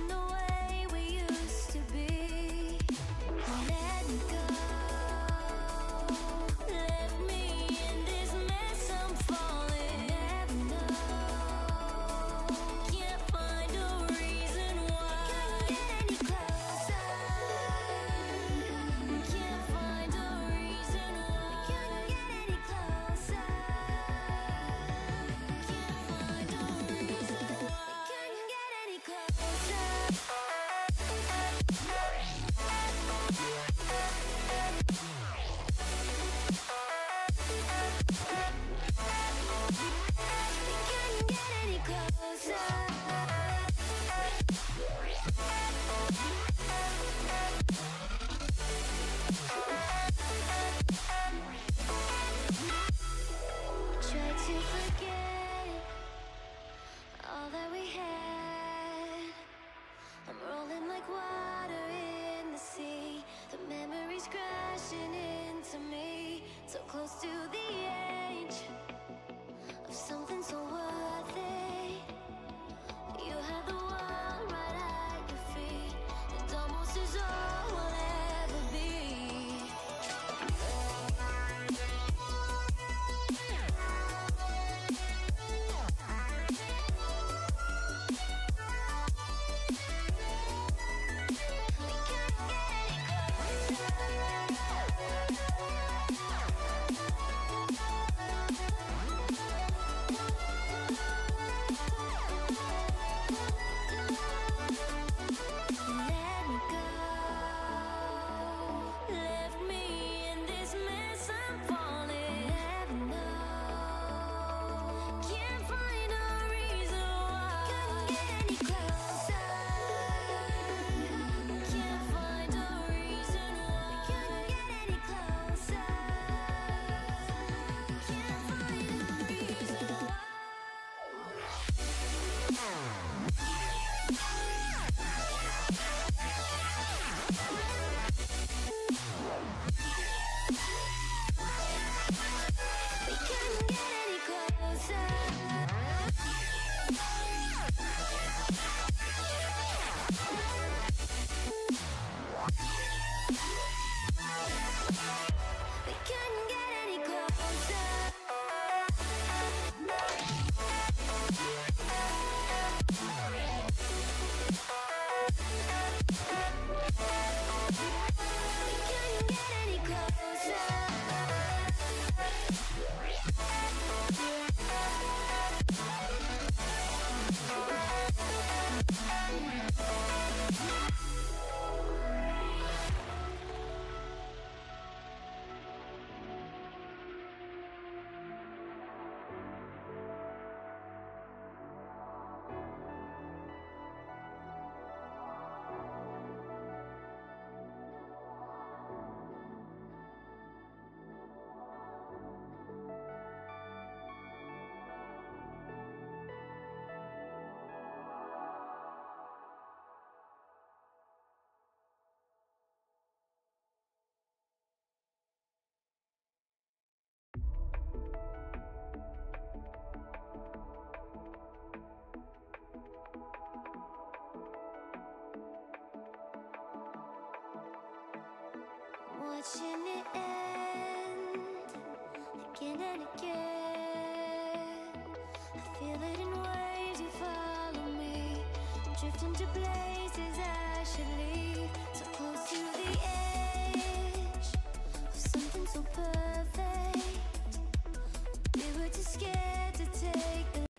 the way we used to be. Let me go. Left me in this mess I'm falling. Never know. Can't find a reason why. Can't get any closer. Can't find a reason why. Can't get any closer. Can't find a reason why. Can't get any closer. Can't get any closer. Try to forget all that we had. I'm rolling like water in the sea. The memories crashing into me. So close to the edge of something so worth it. You had the world right at your feet, and almost is all we'll ever be. We can't get any Let me go. Left me in this mess I'm falling. Never know. Can't find a reason why. Couldn't get any closer. Can't find a reason why. Couldn't get any closer. Can't find a reason why. We couldn't get any closer. We couldn't get any closer. We couldn't get any Watching it end again and again. I feel it in waves, you follow me, drifting to places I should leave. So close to the edge of something so perfect. We were too scared to take the